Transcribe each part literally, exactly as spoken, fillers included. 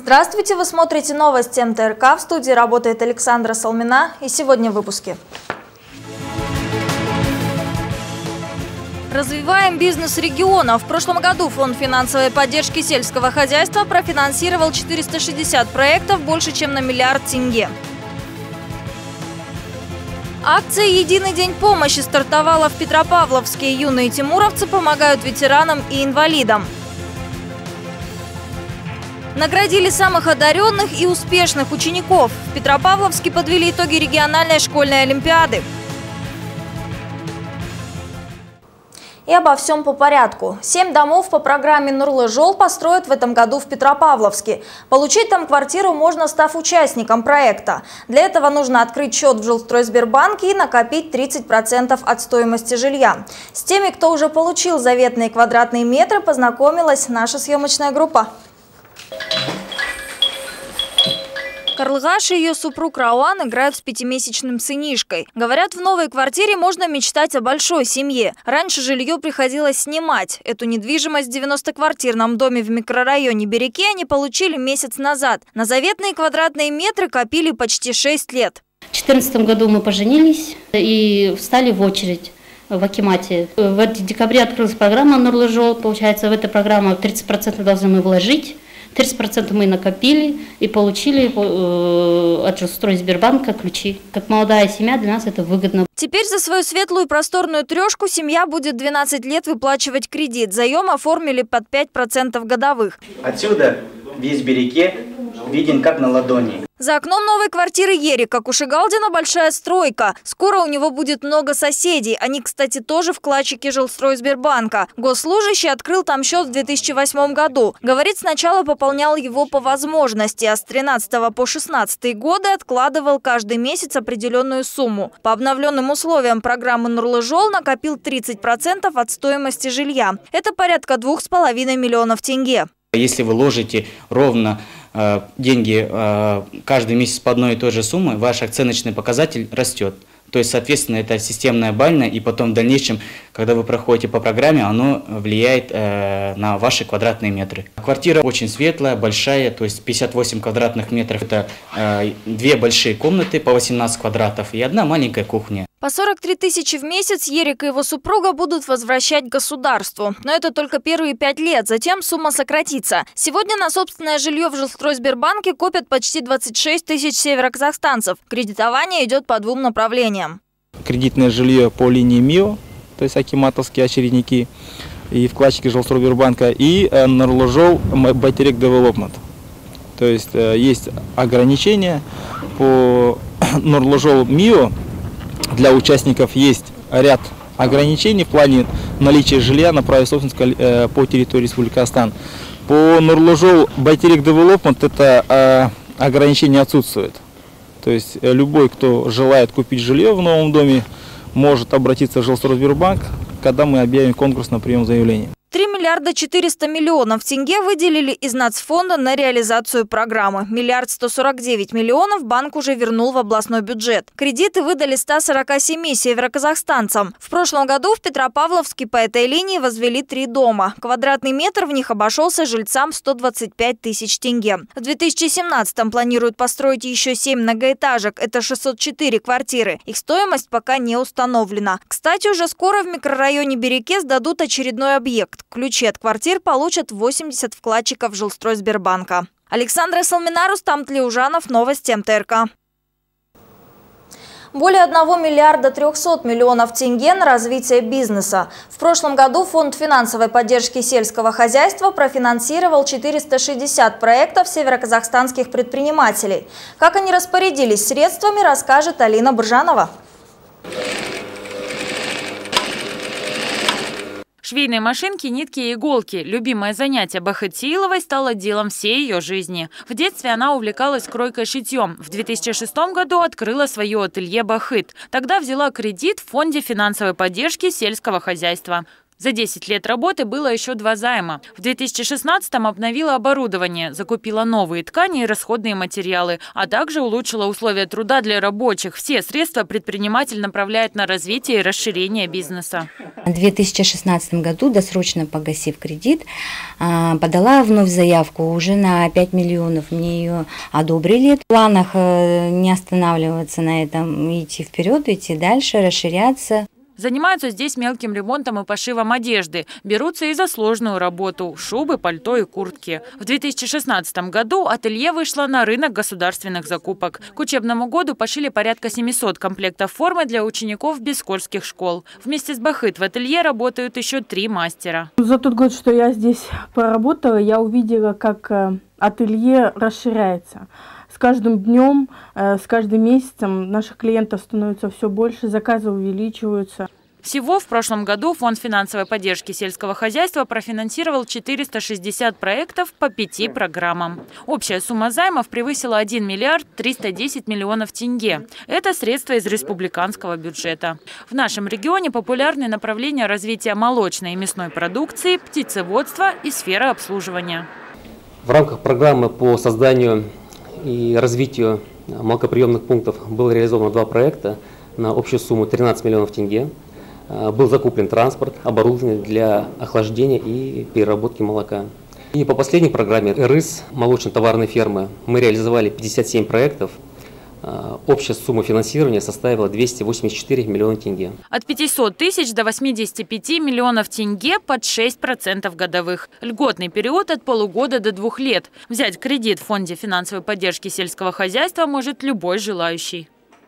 Здравствуйте, вы смотрите новости эм тэ эр ка. В студии работает Александра Салмина. И сегодня в выпуске. Развиваем бизнес региона. В прошлом году Фонд финансовой поддержки сельского хозяйства профинансировал четыреста шестьдесят проектов больше, чем на миллиард тенге. Акция «Единый день помощи» стартовала в Петропавловске. Юные тимуровцы помогают ветеранам и инвалидам. Наградили самых одаренных и успешных учеников. В Петропавловске подвели итоги региональной школьной олимпиады. И обо всем по порядку. Семь домов по программе «Нурлы Жол» построят в этом году в Петропавловске. Получить там квартиру можно, став участником проекта. Для этого нужно открыть счет в Жилстройсбербанке и накопить тридцать процентов от стоимости жилья. С теми, кто уже получил заветные квадратные метры, познакомилась наша съемочная группа. Карлыгаш и ее супруг Рауан играют с пятимесячным сынишкой. Говорят, в новой квартире можно мечтать о большой семье. Раньше жилье приходилось снимать. Эту недвижимость в девяностоквартирном доме в микрорайоне Береке они получили месяц назад. На заветные квадратные метры копили почти шесть лет. В две тысячи четырнадцатом году мы поженились и встали в очередь в акимате. В декабре открылась программа «Нурлы Жол». Получается, в эту программу тридцать процентов должны мы вложить. тридцать процентов мы накопили и получили э, от Жилстройсбербанка ключи. Как молодая семья, для нас это выгодно. Теперь за свою светлую просторную трешку семья будет двенадцать лет выплачивать кредит. Заем оформили под пять процентов годовых. Отсюда весь Береке виден как на ладони. За окном новой квартиры Ерика Кушигалдина большая стройка. Скоро у него будет много соседей. Они, кстати, тоже вкладчики Жилстройсбербанка. Госслужащий открыл там счет в две тысячи восьмом году. Говорит, сначала пополнял его по возможности, а с тринадцатого по шестнадцатый годы откладывал каждый месяц определенную сумму. По обновленным условиям программы «Нурлы Жол» накопил тридцать процентов от стоимости жилья. Это порядка двух с половиной миллионов тенге. Если вы ложите ровно э, деньги э, каждый месяц по одной и той же сумме, ваш оценочный показатель растет. То есть, соответственно, это системная бальная, и потом в дальнейшем, когда вы проходите по программе, оно влияет э, на ваши квадратные метры. Квартира очень светлая, большая, то есть пятьдесят восемь квадратных метров. Это э, две большие комнаты по восемнадцать квадратов и одна маленькая кухня. По сорок три тысячи в месяц Ерик и его супруга будут возвращать государству. Но это только первые пять лет, затем сумма сократится. Сегодня на собственное жилье в Жилстройсбербанке копят почти двадцать шесть тысяч североказахстанцев. Кредитование идет по двум направлениям. Кредитное жилье по линии МИО, то есть акиматовские очередники и вкладчики Жилстройсбербанка, и Нурлы Жол Байтерек Девелопмент. То есть есть ограничения по Нурлы Жол МИО. Для участников есть ряд ограничений в плане наличия жилья на праве собственности по территории Республики Казахстан. По Нурлы Жол Байтерек Девелопмент это ограничение отсутствует. То есть любой, кто желает купить жилье в новом доме, может обратиться в Жилстройсбербанк, когда мы объявим конкурс на прием заявлений. три миллиарда четыреста миллионов тенге выделили из нацфонда на реализацию программы. Миллиард сто сорок девять миллионов банк уже вернул в областной бюджет. Кредиты выдали ста сорока семи североказахстанцам. В прошлом году в Петропавловске по этой линии возвели три дома. Квадратный метр в них обошелся жильцам сто двадцать пять тысяч тенге. В две тысячи семнадцатом планируют построить еще семь многоэтажек. Это шестьсот четыре квартиры. Их стоимость пока не установлена. Кстати, уже скоро в микрорайоне Береке сдадут очередной объект. Ключи от квартир получат восемьдесят вкладчиков Жилстройсбербанка. Александра Салмина, Рустам Тлеужанов, новости эм тэ эр ка. Более одного миллиарда трехсот миллионов тенге на развитие бизнеса. В прошлом году Фонд финансовой поддержки сельского хозяйства профинансировал четыреста шестьдесят проектов североказахстанских предпринимателей. Как они распорядились средствами, расскажет Алина Буржанова. Швейные машинки, нитки и иголки. Любимое занятие Бахытиловой стало делом всей ее жизни. В детстве она увлекалась кройкой-шитьем. В две тысячи шестом году открыла свое ателье «Бахыт». Тогда взяла кредит в Фонде финансовой поддержки сельского хозяйства. За десять лет работы было еще два займа. В две тысячи шестнадцатом обновила оборудование, закупила новые ткани и расходные материалы, а также улучшила условия труда для рабочих. Все средства предприниматель направляет на развитие и расширение бизнеса. В две тысячи шестнадцатом году, досрочно погасив кредит, подала вновь заявку уже на пять миллионов. Мне ее одобрили. В планах не останавливаться на этом, идти вперед, идти дальше, расширяться. Занимаются здесь мелким ремонтом и пошивом одежды. Берутся и за сложную работу – шубы, пальто и куртки. В две тысячи шестнадцатом году ателье вышло на рынок государственных закупок. К учебному году пошили порядка семисот комплектов формы для учеников бескольских школ. Вместе с Бахыт в ателье работают еще три мастера. За тот год, что я здесь поработала, я увидела, как ателье расширяется. С каждым днем, с каждым месяцем наших клиентов становится все больше, заказы увеличиваются. Всего в прошлом году Фонд финансовой поддержки сельского хозяйства профинансировал четыреста шестьдесят проектов по пяти программам. Общая сумма займов превысила один миллиард триста десять миллионов тенге. Это средства из республиканского бюджета. В нашем регионе популярны направления развития молочной и мясной продукции, птицеводства и сферы обслуживания. В рамках программы по созданию и развитию молокоприемных пунктов было реализовано два проекта на общую сумму тринадцать миллионов тенге. Был закуплен транспорт, оборудование для охлаждения и переработки молока. И по последней программе РИС молочно-товарной фермы мы реализовали пятьдесят семь проектов. Общая сумма финансирования составила двести восемьдесят четыре миллиона тенге. От пятисот тысяч до восьмидесяти пяти миллионов тенге под шесть процентов годовых. Льготный период от полугода до двух лет. Взять кредит в Фонде финансовой поддержки сельского хозяйства может любой желающий.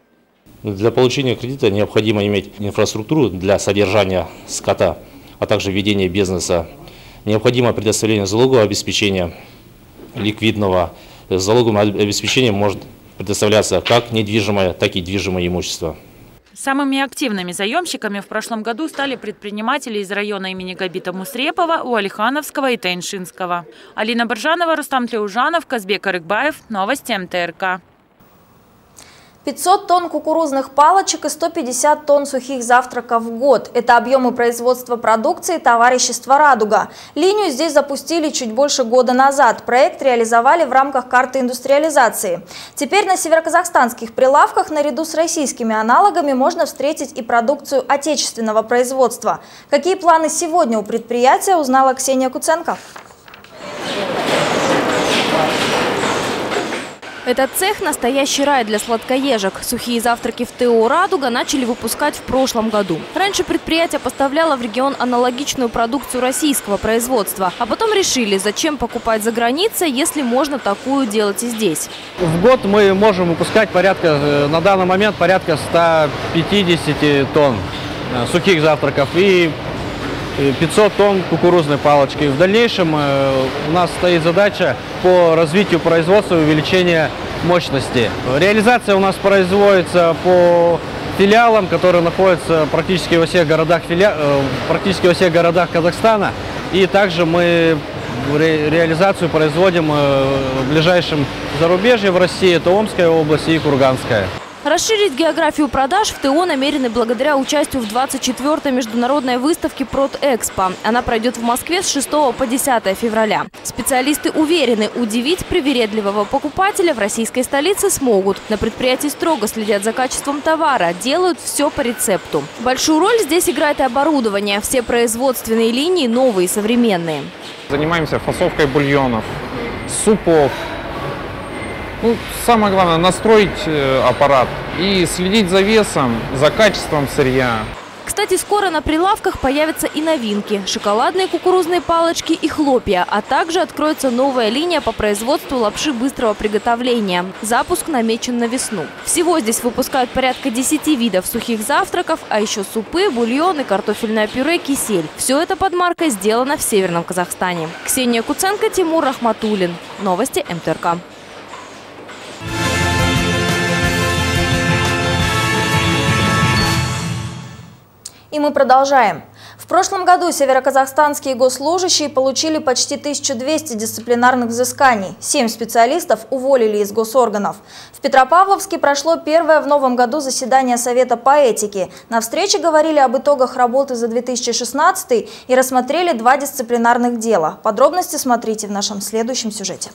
Для получения кредита необходимо иметь инфраструктуру для содержания скота, а также ведения бизнеса. Необходимо предоставление залогового обеспечения ликвидного. Залоговым обеспечением может предоставляться как недвижимое, так и движимое имущество. Самыми активными заемщиками в прошлом году стали предприниматели из района имени Габита Мусрепова, Уалихановского и Тайншинского. Алина Боржанова, Рустам Тлеужанов, Казбек Арыкбаев. Новости эм тэ эр ка. пятьсот тонн кукурузных палочек и сто пятьдесят тонн сухих завтраков в год. Это объемы производства продукции товарищества «Радуга». Линию здесь запустили чуть больше года назад. Проект реализовали в рамках карты индустриализации. Теперь на североказахстанских прилавках наряду с российскими аналогами можно встретить и продукцию отечественного производства. Какие планы сегодня у предприятия, узнала Ксения Куценко. Этот цех – настоящий рай для сладкоежек. Сухие завтраки в ТО «Радуга» начали выпускать в прошлом году. Раньше предприятие поставляло в регион аналогичную продукцию российского производства. А потом решили, зачем покупать за границей, если можно такую делать и здесь. В год мы можем выпускать порядка, на данный момент порядка ста пятидесяти тонн сухих завтраков и пятьсот тонн кукурузной палочки. В дальнейшем у нас стоит задача по развитию производства и увеличения мощности. Реализация у нас производится по филиалам, которые находятся практически во всех городах, практически во всех городах Казахстана. И также мы реализацию производим в ближайшем зарубежье в России, это Омская область и Курганская. Расширить географию продаж в ТО намерены благодаря участию в двадцать четвёртой международной выставке «Продэкспо». Она пройдет в Москве с шестого по десятое февраля. Специалисты уверены, удивить привередливого покупателя в российской столице смогут. На предприятии строго следят за качеством товара, делают все по рецепту. Большую роль здесь играет и оборудование. Все производственные линии новые и современные. Занимаемся фасовкой бульонов, супов. Ну, самое главное – настроить аппарат и следить за весом, за качеством сырья. Кстати, скоро на прилавках появятся и новинки – шоколадные кукурузные палочки и хлопья, а также откроется новая линия по производству лапши быстрого приготовления. Запуск намечен на весну. Всего здесь выпускают порядка десяти видов сухих завтраков, а еще супы, бульоны, картофельное пюре, кисель. Все это под маркой сделано в Северном Казахстане. Ксения Куценко, Тимур Рахматуллин. Новости эм тэ эр ка. И мы продолжаем. В В прошлом году североказахстанские госслужащие получили почти тысячу двести дисциплинарных взысканий. Семь специалистов уволили из госорганов. В Петропавловске прошло первое в новом году заседание Совета по этике. На встрече говорили об итогах работы за две тысячи шестнадцатый и рассмотрели два дисциплинарных дела. Подробности смотрите в нашем следующем сюжете.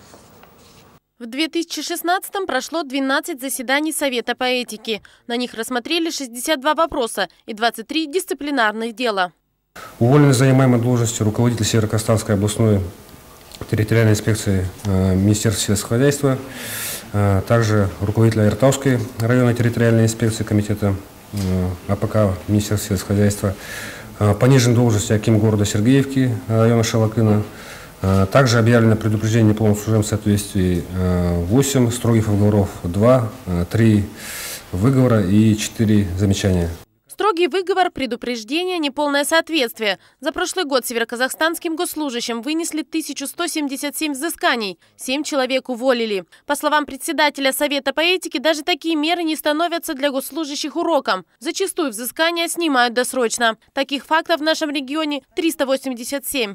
В две тысячи шестнадцатом прошло двенадцать заседаний Совета по этике. На них рассмотрели шестьдесят два вопроса и двадцать три дисциплинарных дела. Уволены занимаемой должности руководитель Североказахстанской областной территориальной инспекции э, Министерства сельского хозяйства, э, также руководитель Айртауской районной территориальной инспекции комитета э, АПК Министерства сельского хозяйства, э, понижен должность аким города Сергеевки района Шалакына. Э, также объявлено предупреждение неполного служебного соответствия э, восемь строгих уговоров, два, три выговора и четыре замечания. Строгий выговор, предупреждение, неполное соответствие. За прошлый год североказахстанским госслужащим вынесли тысячу сто семьдесят семь взысканий. Семь человек уволили. По словам председателя Совета по этике, даже такие меры не становятся для госслужащих уроком. Зачастую взыскания снимают досрочно. Таких фактов в нашем регионе триста восемьдесят семь.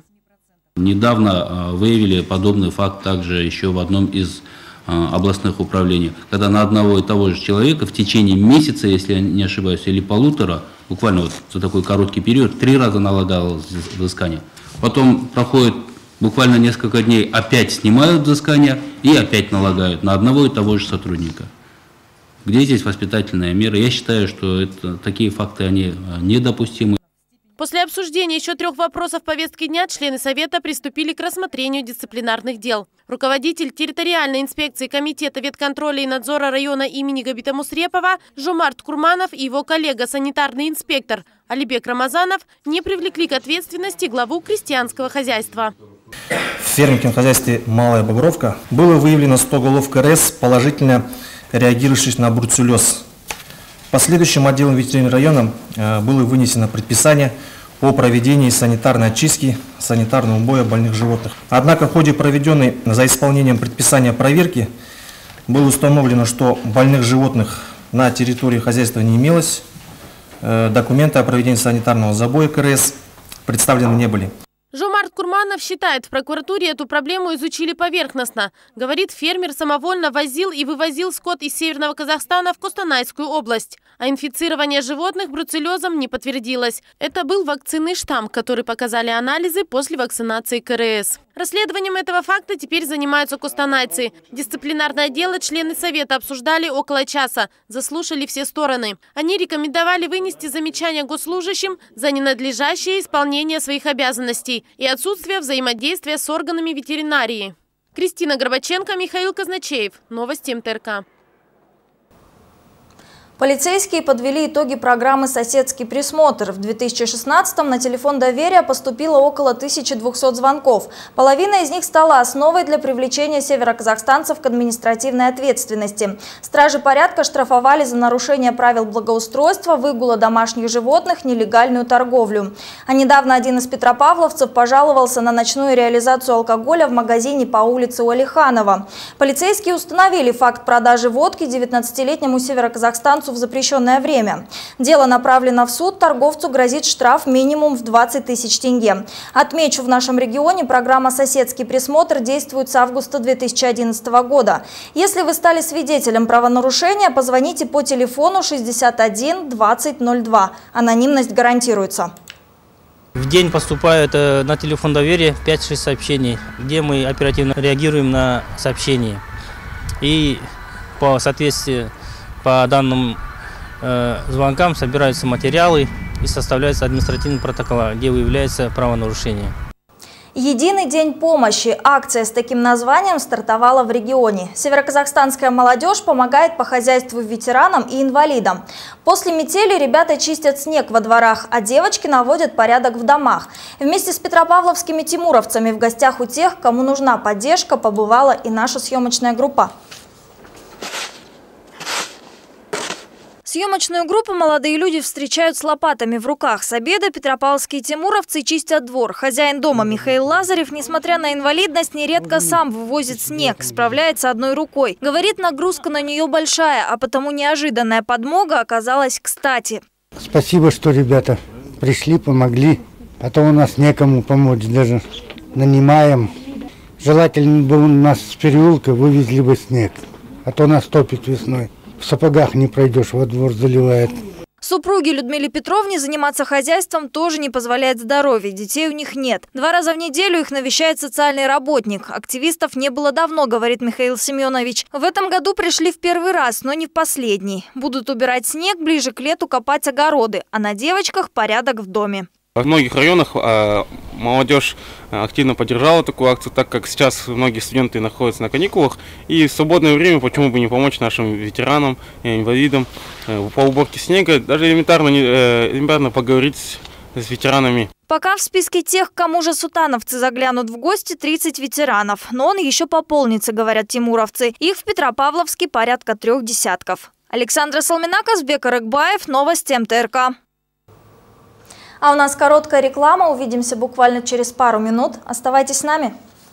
Недавно выявили подобный факт также еще в одном из областных управлений, когда на одного и того же человека в течение месяца, если я не ошибаюсь, или полутора, буквально вот за такой короткий период, три раза налагалось взыскание. Потом проходит буквально несколько дней, опять снимают взыскание и опять налагают на одного и того же сотрудника. Где здесь воспитательная мера? Я считаю, что это, такие факты, они недопустимы. После обсуждения еще трех вопросов повестки дня члены Совета приступили к рассмотрению дисциплинарных дел. Руководитель территориальной инспекции Комитета ветконтроля и надзора района имени Габита Мусрепова Жомарт Курманов и его коллега, санитарный инспектор Алибек Рамазанов, не привлекли к ответственности главу крестьянского хозяйства. В фермерском хозяйстве «Малая Бобровка» было выявлено сто голов КРС, положительно реагирующих на бруцеллез. Последующим отделом ветеринарного района было вынесено предписание о проведении санитарной очистки, санитарного убоя больных животных. Однако в ходе проведенной за исполнением предписания проверки было установлено, что больных животных на территории хозяйства не имелось, документы о проведении санитарного забоя КРС представлены не были. Жомарт Курманов считает, в прокуратуре эту проблему изучили поверхностно. Говорит, фермер самовольно возил и вывозил скот из Северного Казахстана в Костанайскую область. А инфицирование животных бруцеллезом не подтвердилось. Это был вакцинный штамм, который показали анализы после вакцинации КРС. Расследованием этого факта теперь занимаются костанайцы. Дисциплинарное дело члены Совета обсуждали около часа, заслушали все стороны. Они рекомендовали вынести замечания госслужащим за ненадлежащее исполнение своих обязанностей и отсутствие взаимодействия с органами ветеринарии. Кристина Горбаченко, Михаил Казначеев. Новости МТРК. Полицейские подвели итоги программы «Соседский присмотр». В две тысячи шестнадцатом на телефон доверия поступило около тысячи двухсот звонков. Половина из них стала основой для привлечения североказахстанцев к административной ответственности. Стражи порядка штрафовали за нарушение правил благоустройства, выгула домашних животных, нелегальную торговлю. А недавно один из петропавловцев пожаловался на ночную реализацию алкоголя в магазине по улице Уалиханова. Полицейские установили факт продажи водки девятнадцатилетнему североказахстанцу в запрещенное время. Дело направлено в суд, торговцу грозит штраф минимум в двадцать тысяч тенге. Отмечу, в нашем регионе программа «Соседский присмотр» действует с августа две тысячи одиннадцатого года. Если вы стали свидетелем правонарушения, позвоните по телефону шестьдесят один двадцать ноль два. Анонимность гарантируется. В день поступает на телефон доверия пять-шесть сообщений, где мы оперативно реагируем на сообщения. И по соответствии по данным э, звонкам собираются материалы и составляется административный протокол, где выявляется правонарушение. Единый день помощи. Акция с таким названием стартовала в регионе. Североказахстанская молодежь помогает по хозяйству ветеранам и инвалидам. После метели ребята чистят снег во дворах, а девочки наводят порядок в домах. Вместе с петропавловскими тимуровцами в гостях у тех, кому нужна поддержка, побывала и наша съемочная группа. Съемочную группу молодые люди встречают с лопатами в руках. С обеда петропавловские тимуровцы чистят двор. Хозяин дома Михаил Лазарев, несмотря на инвалидность, нередко сам вывозит снег, справляется одной рукой. Говорит, нагрузка на нее большая, а потому неожиданная подмога оказалась кстати. Спасибо, что ребята пришли, помогли. Потом у нас некому помочь, даже нанимаем. Желательно бы у нас с переулка вывезли бы снег, а то нас топит весной. В сапогах не пройдешь, во двор заливает. Супруге Людмиле Петровне заниматься хозяйством тоже не позволяет здоровье. Детей у них нет. Два раза в неделю их навещает социальный работник. Активистов не было давно, говорит Михаил Семенович. В этом году пришли в первый раз, но не в последний. Будут убирать снег, ближе к лету копать огороды, а на девочках порядок в доме. В многих районах э, молодежь активно поддержала такую акцию, так как сейчас многие студенты находятся на каникулах. И в свободное время почему бы не помочь нашим ветеранам, инвалидам э, по уборке снега, даже элементарно, э, элементарно поговорить с ветеранами. Пока в списке тех, к кому же сутановцы заглянут в гости, тридцать ветеранов. Но он еще пополнится, говорят тимуровцы. Их в Петропавловске порядка трех десятков. Александра Салмина, Казбек Арыкбаев, новости эм тэ эр ка. А у нас короткая реклама. Увидимся буквально через пару минут. Оставайтесь с нами.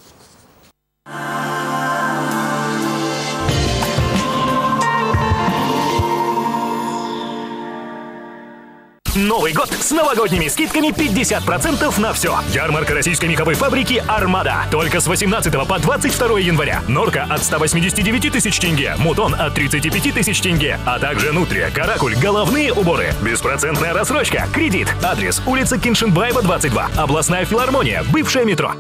Новый год с новогодними скидками пятьдесят процентов на все. Ярмарка российской меховой фабрики «Армада». Только с восемнадцатого по двадцать второе января. Норка от ста восьмидесяти девяти тысяч тенге, Мутон от тридцати пяти тысяч тенге, а также Нутрия, Каракуль, головные уборы. Беспроцентная рассрочка, кредит. Адрес: улица Киншенбаева, двадцать два. Областная филармония, бывшее метро.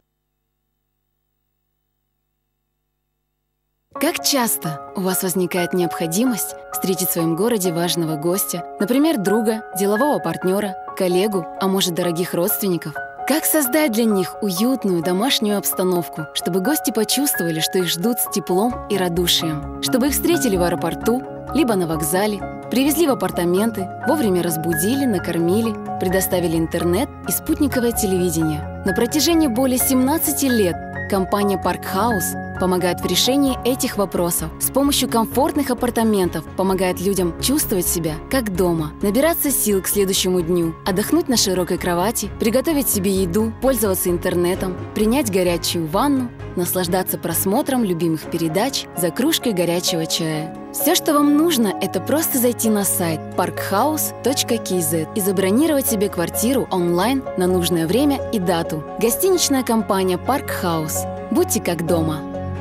Как часто у вас возникает необходимость встретить в своем городе важного гостя, например, друга, делового партнера, коллегу, а может, дорогих родственников? Как создать для них уютную домашнюю обстановку, чтобы гости почувствовали, что их ждут с теплом и радушием, чтобы их встретили в аэропорту, либо на вокзале, привезли в апартаменты, вовремя разбудили, накормили, предоставили интернет и спутниковое телевидение. На протяжении более семнадцати лет компания Park House помогает в решении этих вопросов. С помощью комфортных апартаментов помогает людям чувствовать себя как дома, набираться сил к следующему дню, отдохнуть на широкой кровати, приготовить себе еду, пользоваться интернетом, принять горячую ванну, наслаждаться просмотром любимых передач за кружкой горячего чая. Все, что вам нужно, это просто зайти на сайт парк хаус точка кей зет и забронировать себе квартиру онлайн на нужное время и дату. Гостиничная компания Park House. Будьте как дома.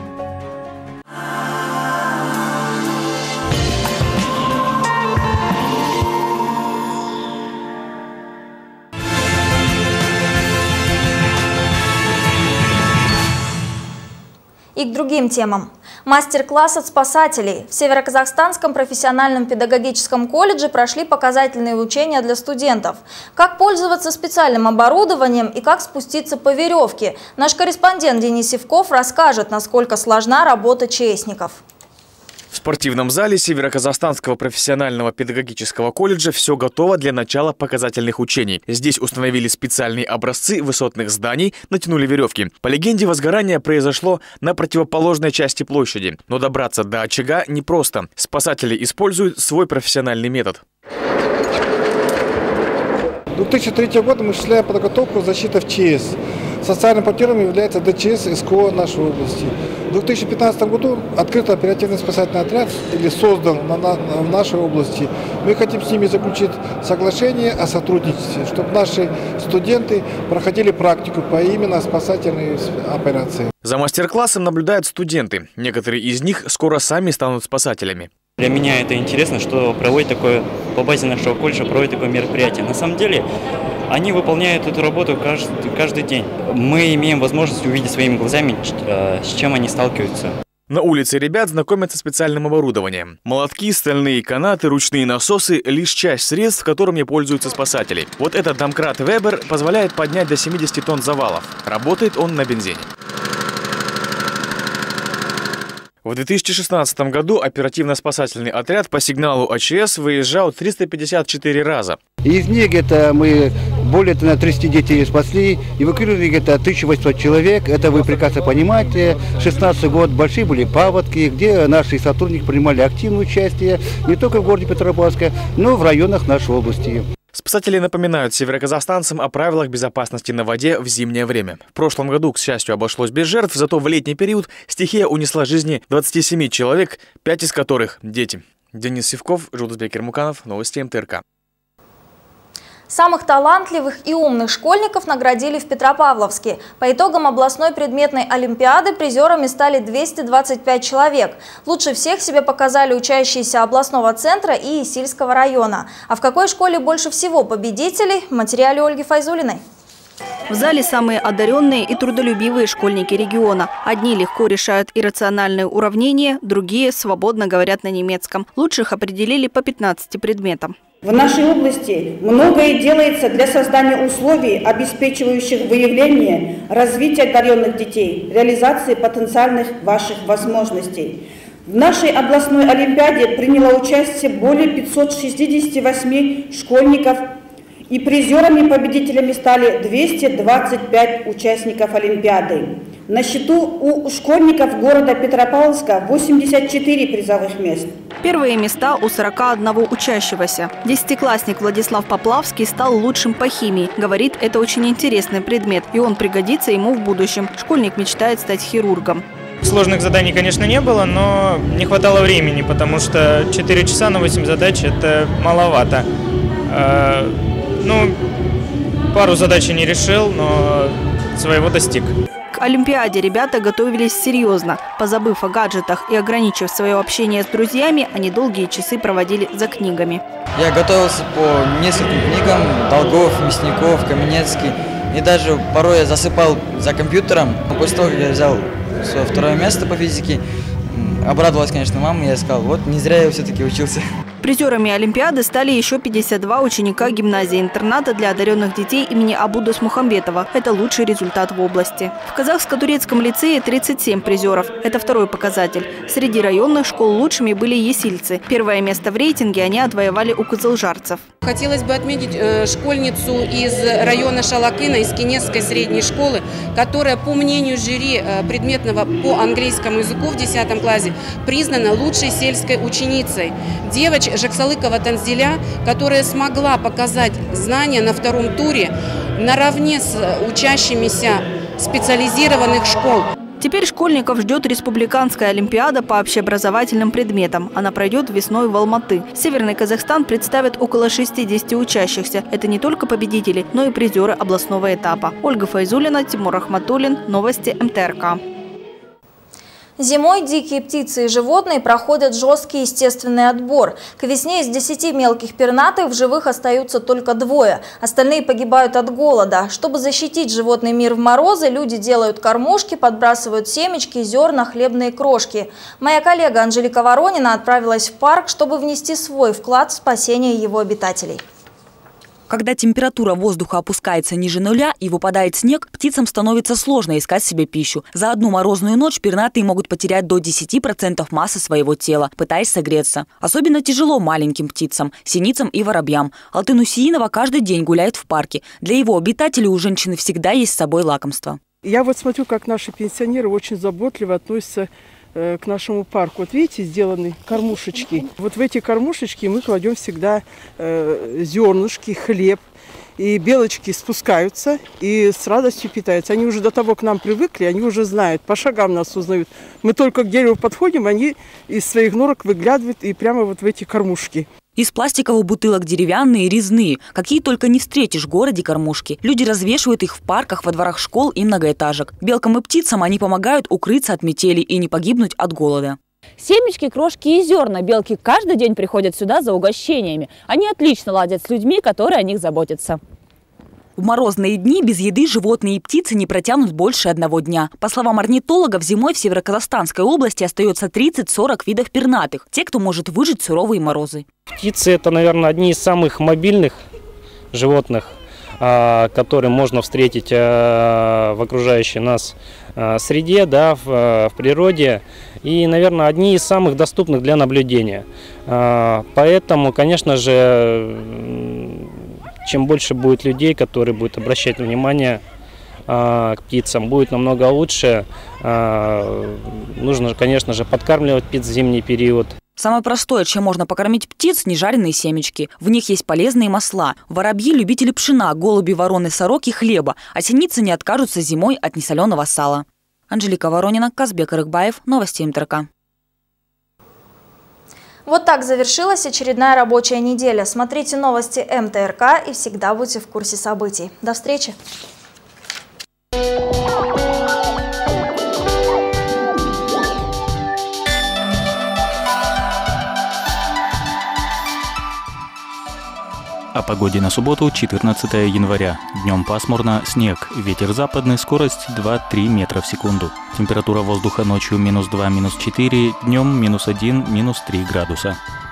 И к другим темам. Мастер-класс от спасателей. В Североказахстанском профессиональном педагогическом колледже прошли показательные учения для студентов. Как пользоваться специальным оборудованием и как спуститься по веревке. Наш корреспондент Денис Сивков расскажет, насколько сложна работа честников. В спортивном зале Североказахстанского профессионального педагогического колледжа все готово для начала показательных учений. Здесь установили специальные образцы высотных зданий, натянули веревки. По легенде, возгорание произошло на противоположной части площади. Но добраться до очага непросто. Спасатели используют свой профессиональный метод. две тысячи третьего года мы шли подготовку защиты в ЧС. Социальным партнером является дэ че эс СКО нашей области. В две тысячи пятнадцатом году открыт оперативный спасательный отряд или создан на, на, в нашей области. Мы хотим с ними заключить соглашение о сотрудничестве, чтобы наши студенты проходили практику по именно спасательной операции. За мастер-классом наблюдают студенты. Некоторые из них скоро сами станут спасателями. Для меня это интересно, что проводит такое, по базе нашего колледжа проводит такое мероприятие. На самом деле, они выполняют эту работу каждый, каждый день. Мы имеем возможность увидеть своими глазами, с чем они сталкиваются. На улице ребят знакомятся с специальным оборудованием. Молотки, стальные канаты, ручные насосы – лишь часть средств, которыми пользуются спасатели. Вот этот домкрат Вебер позволяет поднять до семидесяти тонн завалов. Работает он на бензине. В две тысячи шестнадцатом году оперативно-спасательный отряд по сигналу а че эс выезжал триста пятьдесят четыре раза. Из них это мы более тридцати детей спасли, эвакуировали где-то тысяча восемьсот человек. Это вы прекрасно понимаете. шестнадцатый год, большие были паводки, где наши сотрудники принимали активное участие не только в городе Петропавловске, но и в районах нашей области. Спасатели напоминают североказахстанцам о правилах безопасности на воде в зимнее время. В прошлом году, к счастью, обошлось без жертв, зато в летний период стихия унесла жизни двадцати семи человек, пять из которых – дети. Денис Сивков, Жулдызбек Ермуканов, новости эм тэ эр ка. Самых талантливых и умных школьников наградили в Петропавловске. По итогам областной предметной олимпиады призерами стали двести двадцать пять человек. Лучше всех себя показали учащиеся областного центра и Исильского района. А в какой школе больше всего победителей? В материале Ольги Файзулиной. В зале самые одаренные и трудолюбивые школьники региона. Одни легко решают иррациональные уравнения, другие свободно говорят на немецком. Лучших определили по пятнадцати предметам. В нашей области многое делается для создания условий, обеспечивающих выявление, развитие одаренных детей, реализации потенциальных ваших возможностей. В нашей областной олимпиаде приняло участие более пятисот шестидесяти восьми школьников, и призерами-победителями стали двести двадцать пять участников олимпиады. На счету у школьников города Петропавловска восемьдесят четыре призовых мест. Первые места у сорока одного учащегося. Десятиклассник Владислав Поплавский стал лучшим по химии. Говорит, это очень интересный предмет, и он пригодится ему в будущем. Школьник мечтает стать хирургом. Сложных заданий, конечно, не было, но не хватало времени, потому что четыре часа на восемь задач – это маловато. Ну, пару задач я не решил, но своего достиг. К олимпиаде ребята готовились серьезно. Позабыв о гаджетах и ограничив свое общение с друзьями, они долгие часы проводили за книгами. Я готовился по нескольким книгам: Долгов, Мясников, Каменецкий. И даже порой я засыпал за компьютером. После того, как я взял свое второе место по физике, обрадовалась, конечно, мама, и я сказал, вот не зря я все-таки учился. Призерами олимпиады стали еще пятьдесят два ученика гимназии-интерната для одаренных детей имени Абудус Мухамбетова. Это лучший результат в области. В Казахско-турецком лицее тридцать семь призеров. Это второй показатель. Среди районных школ лучшими были есильцы. Первое место в рейтинге они отвоевали у кызылжарцев. Хотелось бы отметить э, школьницу из района Шалакына, из Кинесской средней школы, которая, по мнению жюри э, предметного по английскому языку в десятом классе, признана лучшей сельской ученицей. Девочка Жаксалыкова Танзиля, которая смогла показать знания на втором туре наравне с учащимися специализированных школ. Теперь школьников ждет республиканская олимпиада по общеобразовательным предметам. Она пройдет весной в Алматы. Северный Казахстан представит около шестидесяти учащихся. Это не только победители, но и призеры областного этапа. Ольга Файзулина, Тимур Ахматуллин. Новости эм тэ эр ка. Зимой дикие птицы и животные проходят жесткий естественный отбор. К весне из десяти мелких пернатых в живых остаются только двое. Остальные погибают от голода. Чтобы защитить животный мир в морозы, люди делают кормушки, подбрасывают семечки, зерна, хлебные крошки. Моя коллега Анжелика Воронина отправилась в парк, чтобы внести свой вклад в спасение его обитателей. Когда температура воздуха опускается ниже нуля и выпадает снег, птицам становится сложно искать себе пищу. За одну морозную ночь пернатые могут потерять до десяти процентов массы своего тела, пытаясь согреться. Особенно тяжело маленьким птицам, синицам и воробьям. Алтын Усиинова каждый день гуляет в парке. Для его обитателей у женщины всегда есть с собой лакомство. Я вот смотрю, как наши пенсионеры очень заботливо относятся к нашему парку. Вот видите, сделаны кормушечки. Вот в эти кормушечки мы кладем всегда э, зернышки, хлеб. И белочки спускаются и с радостью питаются. Они уже до того к нам привыкли, они уже знают, по шагам нас узнают. Мы только к дереву подходим, они из своих норок выглядывают и прямо вот в эти кормушки. Из пластиковых бутылок деревянные, резные. Какие только не встретишь в городе кормушки. Люди развешивают их в парках, во дворах школ и многоэтажек. Белкам и птицам они помогают укрыться от метели и не погибнуть от голода. Семечки, крошки и зерна. Белки каждый день приходят сюда за угощениями. Они отлично ладят с людьми, которые о них заботятся. В морозные дни без еды животные и птицы не протянут больше одного дня. По словам орнитологов, зимой в Северо-Казахстанской области остается тридцать-сорок видов пернатых. Те, кто может выжить в суровые морозы. Птицы – это, наверное, одни из самых мобильных животных, которые можно встретить в окружающей нас среде, да, в, в природе. И, наверное, одни из самых доступных для наблюдения. Поэтому, конечно же, чем больше будет людей, которые будут обращать внимание а, к птицам, будет намного лучше. А, нужно, конечно же, подкармливать птиц в зимний период. Самое простое, чем можно покормить птиц – нежаренные семечки. В них есть полезные масла. Воробьи – любители пшена, голуби, вороны, сороки – хлеба. А синицы не откажутся зимой от несоленого сала. Анжелика Воронина, Казбек Арыкбаев. Новости эм тэ эр ка. Вот так завершилась очередная рабочая неделя. Смотрите новости эм тэ эр ка и всегда будьте в курсе событий. До встречи! О погоде на субботу, четырнадцатое января. Днем пасмурно, снег, ветер западный, скорость два-три метра в секунду. Температура воздуха ночью минус два, минус четыре, днем минус один, минус три градуса.